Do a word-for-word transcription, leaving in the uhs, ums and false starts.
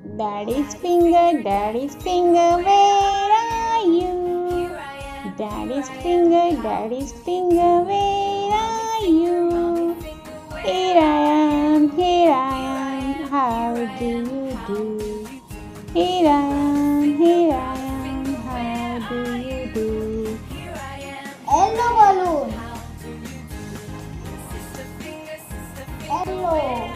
Daddy's finger, daddy's finger, where are you? Daddy's finger, daddy's finger, where are you? Here I am, here I am, how do you do? Here I am, here I am, how do you do? Yellow balloon. Yellow.